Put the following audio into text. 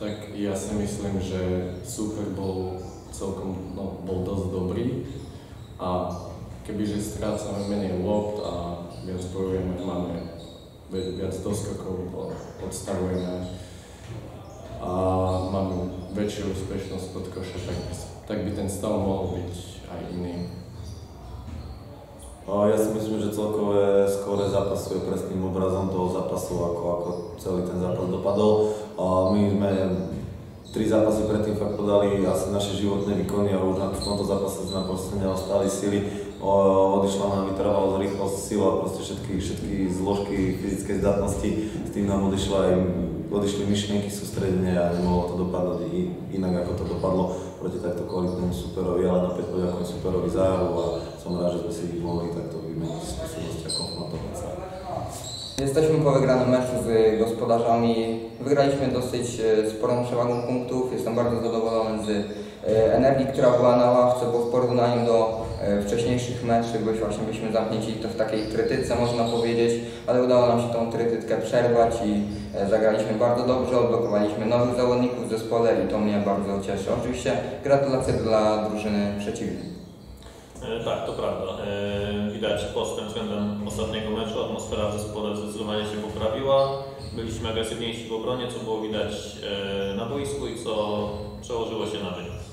Tak ja si myslím, že súper bol celkom bol dosť dobrý a kebyže strácame menej lopt a viac bojujeme, máme viac doskokov, odstavujeme a máme väčšiu úspešnosť pod koša, tak by ten stav mohol byť aj iný. Ja si myslím, že celkové skóre zápasu je presným obrazom toho zápasu, ako celý ten zápas dopadol. My sme 3 zápasy predtým fakt podali asi naše životné výkony a už v tomto zápase sme proste neostali sily. Odišla nám vytrvalosť, rýchlosť, sila, proste všetky zložky fyzickej zdatnosti, s tým nám odišli myšlienky, sústredenie a nemohlo to dopadnúť inak, ako to dopadlo proti takto kvalitnému superovi, ale napäť poďakujem superovi za hru a som rád, že sme si ich mohli takto vymeniť skúsenosti a konfrontować sa. Jesteśmy po wygranym meczu z gospodarzami. Wygraliśmy dosyć sporą przewagą punktów. Jestem bardzo zadowolony z energii, która była na ławce, bo w porównaniu do wcześniejszych meczów byliśmy zamknięci to w takiej trytyce, można powiedzieć, ale udało nam się tą trytytkę przerwać i zagraliśmy bardzo dobrze, odblokowaliśmy nowych zawodników w zespole i to mnie bardzo cieszy. Oczywiście gratulacje dla drużyny przeciwnej. Tak, to prawda. Widać postęp względem ostatniego meczu. Atmosfera w zespole zdecydowanie się poprawiła. Byliśmy agresywniejsi w obronie, co było widać na boisku i co przełożyło się na wynik.